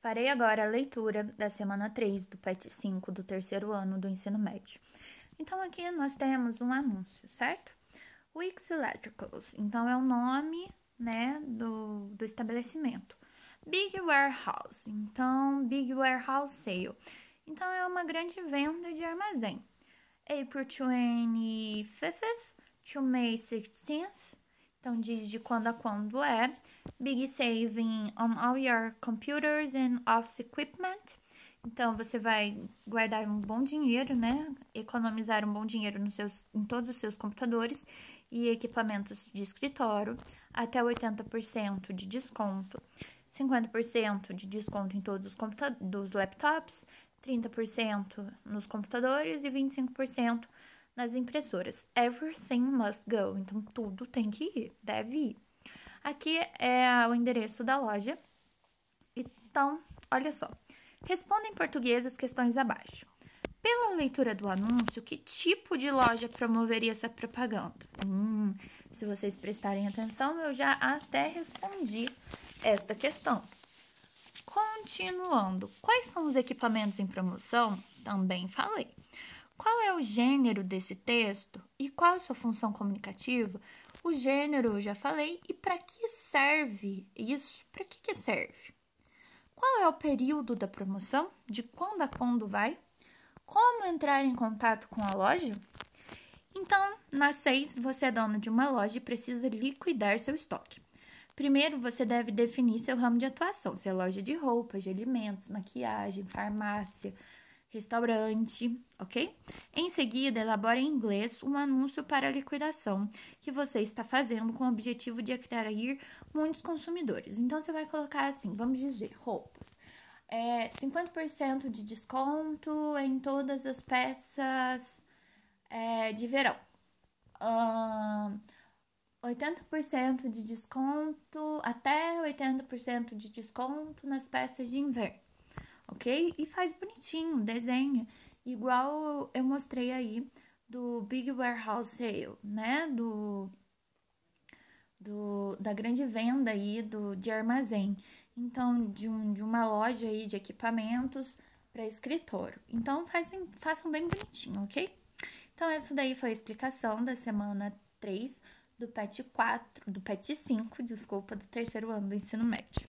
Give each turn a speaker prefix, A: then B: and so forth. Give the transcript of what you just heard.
A: Farei agora a leitura da semana 3 do PET 5 do terceiro ano do ensino médio. Então, aqui nós temos um anúncio, certo? Wix Electricals, então é o nome, né, do estabelecimento. Big Warehouse, então Big Warehouse Sale. Então, é uma grande venda de armazém. April 25th to May 16th. Então, diz de quando a quando é. Big saving on all your computers and office equipment. Então, você vai guardar um bom dinheiro, né? Economizar um bom dinheiro em todos os seus computadores e equipamentos de escritório. Até 80% de desconto. 50% de desconto em todos os laptops. 30% nos computadores e 25% nas impressoras. Everything must go. Então, tudo tem que ir, deve ir. Aqui é o endereço da loja. Então, olha só. Responda em português as questões abaixo. Pela leitura do anúncio, que tipo de loja promoveria essa propaganda? Se vocês prestarem atenção, eu já até respondi esta questão. Continuando, quais são os equipamentos em promoção? Também falei. Qual é o gênero desse texto e qual a sua função comunicativa? O gênero eu já falei. E para que serve isso? Para que serve? Qual é o período da promoção? De quando a quando vai? Como entrar em contato com a loja? Então, na 6, você é dono de uma loja e precisa liquidar seu estoque. Primeiro, você deve definir seu ramo de atuação, se é loja de roupas, de alimentos, maquiagem, farmácia, restaurante, ok? Em seguida, elabore em inglês um anúncio para a liquidação que você está fazendo com o objetivo de atrair muitos consumidores. Então, você vai colocar assim, vamos dizer, roupas. 50% de desconto em todas as peças de verão. 80% de desconto, até 80% de desconto nas peças de inverno, ok? E faz bonitinho, desenha, igual eu mostrei aí do Big Warehouse Sale, né? Da grande venda aí de armazém. Então, de uma loja aí de equipamentos para escritório. Então, façam bem bonitinho, ok? Então, essa daí foi a explicação da semana 3 do PET 5, desculpa, do terceiro ano do ensino médio.